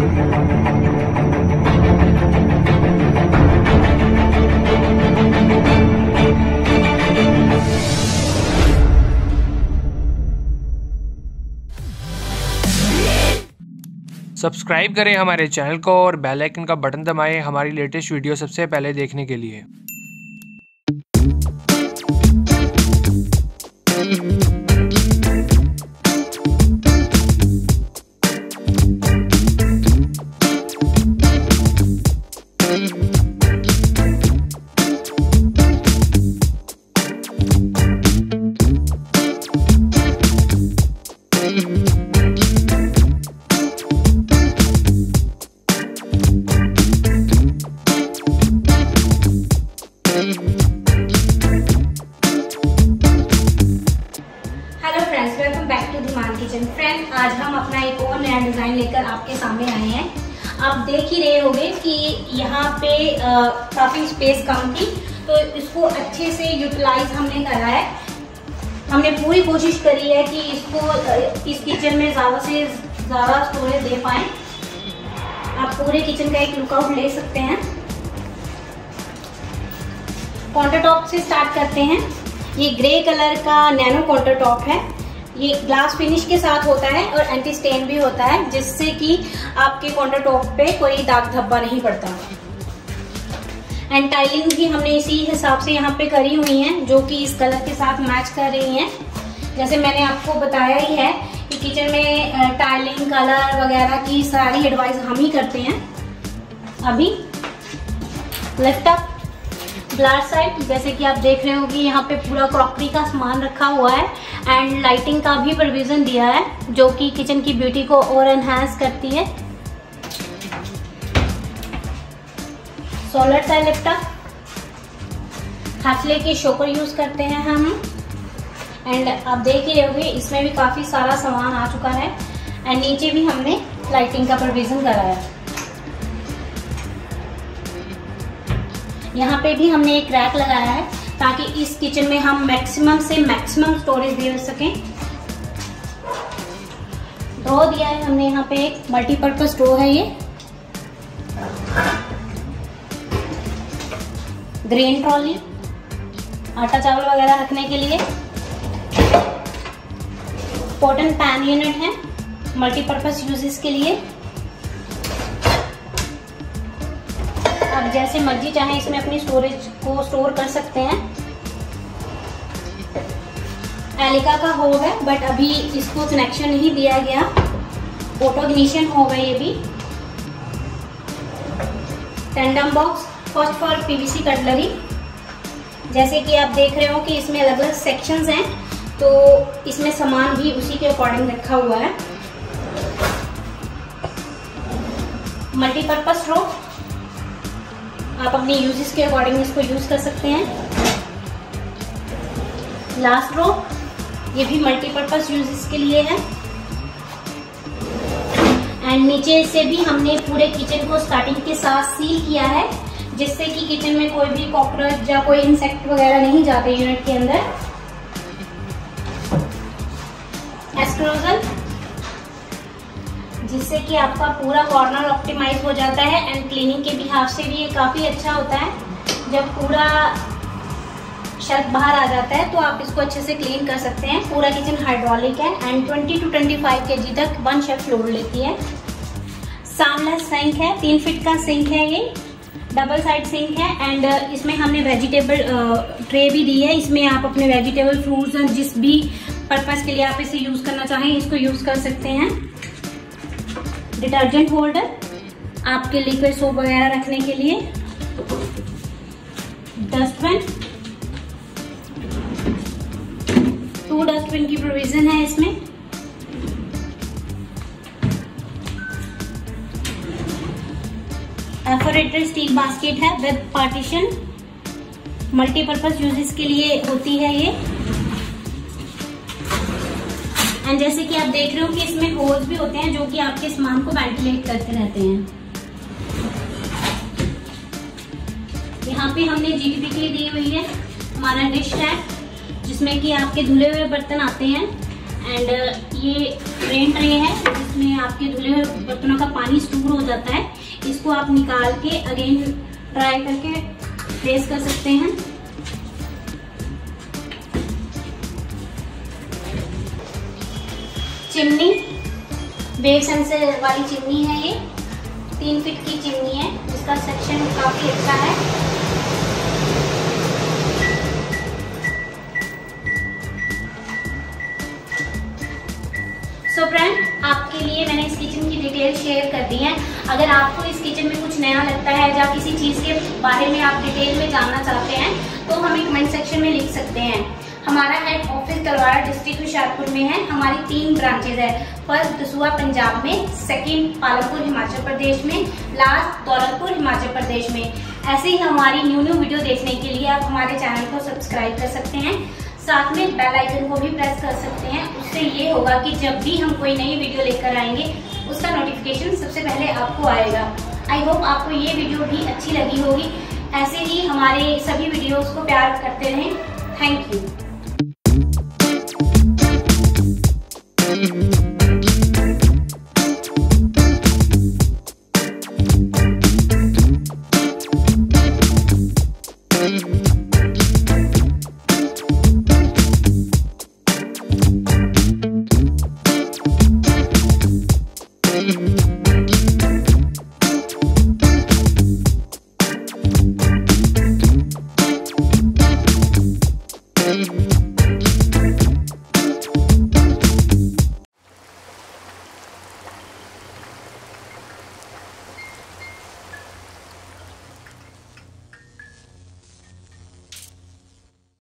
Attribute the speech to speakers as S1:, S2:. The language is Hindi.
S1: सब्सक्राइब करें हमारे चैनल को और बेल आइकन का बटन दबाएं हमारी लेटेस्ट वीडियो सबसे पहले देखने के लिए।
S2: Welcome back to Dhiman kitchen. Friends, आज हम अपना एक और नया डिजाइन लेकर आपके सामने आए हैं। आप देख ही रहे होंगे कि यहाँ पे काफी स्पेस कम थी, तो इसको अच्छे से यूटिलाइज हमने करा है। हमने पूरी कोशिश करी है कि इसको इस किचन में ज्यादा से ज्यादा स्टोरेज दे पाए। आप पूरे किचन का एक लुकआउट ले सकते हैं। काउंटर टॉप से स्टार्ट करते हैं। ये ग्रे कलर का नैनो काउंटर टॉप है। ये ग्लास फिनिश के साथ होता है और एंटी स्टेन भी होता है, जिससे कि आपके काउंटर टॉप पे कोई दाग धब्बा नहीं पड़ता। एंड टाइलिंग भी हमने इसी हिसाब से यहाँ पे करी हुई हैं, जो कि इस कलर के साथ मैच कर रही हैं। जैसे मैंने आपको बताया ही है कि किचन में टाइलिंग, कलर वगैरह की सारी एडवाइस हम ही करते हैं। अभी लिफ्ट अप ग्लास साइड, जैसे कि आप देख रहे हो कि यहाँ पे पूरा क्रॉकरी का सामान रखा हुआ है एंड लाइटिंग का भी प्रोविजन दिया है, जो कि किचन की ब्यूटी को और एनहांस करती है। सोलर साइड लिफ्ट अप, हाथले के शोकर यूज करते हैं हम। एंड आप देख ही रहे होगे इसमें भी काफी सारा सामान आ चुका है। एंड नीचे भी हमने लाइटिंग का प्रोविजन करा है। यहाँ पे भी हमने एक रैक लगाया है ताकि इस किचन में हम मैक्सिमम से मैक्सिमम स्टोरेज दे सकें। ड्रॉ दिया है हमने यहाँ पे, एक मल्टीपर्पज ड्रॉ है ये। ग्रेन ट्रॉली, आटा चावल वगैरह रखने के लिए। पॉट एंड पैन यूनिट है, मल्टीपर्पज यूजेस के लिए। आप जैसे मर्जी चाहे इसमें अपनी स्टोरेज को स्टोर कर सकते हैं। एलिका का होव है, बट अभी इसको कनेक्शन नहीं दिया गया। ऑटो इग्निशन होव है ये भी। Tandem box, first for PVC cutlery. जैसे कि आप देख रहे हो कि इसमें अलग अलग सेक्शंस हैं, तो इसमें सामान भी उसी के अकॉर्डिंग रखा हुआ है। मल्टीपर्पज रो, आप अपनी यूजेस के अकॉर्डिंग इसको यूज कर सकते हैं। लास्ट रो, ये भी मल्टीपर्पज यूजेस के लिए है। एंड नीचे से भी हमने पूरे किचन को स्टार्टिंग के साथ सील किया है, जिससे कि किचन में कोई भी कॉकरोच या कोई इंसेक्ट वगैरह नहीं जाते यूनिट के अंदर। एस्क्रोजल, जिससे कि आपका पूरा कॉर्नर ऑप्टिमाइज हो जाता है। एंड क्लीनिंग के बिहाफ से भी ये काफी अच्छा होता है। जब पूरा शेल्फ बाहर आ जाता है तो आप इसको अच्छे से क्लीन कर सकते हैं। पूरा किचन हाइड्रोलिक है एंड 20 to 25 kg तक वन शेल्फ लोड लेती है। सामलेस सिंक है, 3 फीट का सिंक है ये, डबल साइड सिंक है। एंड इसमें हमने वेजिटेबल ट्रे भी दी है। इसमें आप अपने वेजिटेबल, फ्रूट्स एंड जिस भी पर्पज के लिए आप इसे यूज करना चाहें इसको यूज कर सकते हैं। डिटर्जेंट होल्डर, आपके लिक्विड सोप वगैरह रखने के लिए। डस्टबिन, 2 डस्टबिन की प्रोविजन है इसमें। परफोरेटेड स्टील बास्केट है विद पार्टीशन, मल्टीपर्पज यूजेस के लिए होती है ये। एंड जैसे कि आप देख रहे हो कि इसमें होल्स भी होते हैं, जो कि आपके सामान को वेंटिलेट करते रहते हैं। यहाँ पे हमने जीडीपी के लिए दी हुई है हमारा डिश है, जिसमें कि आपके धुले हुए बर्तन आते हैं। एंड ये रेन ट्रे है जिसमें आपके धुले हुए बर्तनों का पानी स्टोर हो जाता है। इसको आप निकाल के अगेन ड्राई करके प्रेस कर सकते हैं। चिमनी बेसन से वाली चिमनी है, ये 3 फीट की चिमनी है जिसका सेक्शन काफी अच्छा है। सो फ्रेंड, आपके लिए मैंने इस किचन की डिटेल शेयर कर दी है। अगर आपको इस किचन में कुछ नया लगता है या किसी चीज़ के बारे में आप डिटेल में जानना चाहते हैं तो हमें कमेंट सेक्शन में लिख सकते हैं। हमारा head office Talwara district Hoshiarpur में है। हमारी 3 ब्रांचेज है। फर्स्ट दसूहा पंजाब में, सेकंड पालमपुर हिमाचल प्रदेश में, लास्ट दौलतपुर हिमाचल प्रदेश में। ऐसे ही हमारी न्यू वीडियो देखने के लिए आप हमारे चैनल को सब्सक्राइब कर सकते हैं, साथ में बेल आइकन को भी प्रेस कर सकते हैं। उससे ये होगा कि जब भी हम कोई नई वीडियो लेकर आएंगे उसका नोटिफिकेशन सबसे पहले आपको आएगा। आई होप आपको ये वीडियो भी अच्छी लगी होगी। ऐसे ही हमारे सभी वीडियोस को प्यार करते रहें। Thank you.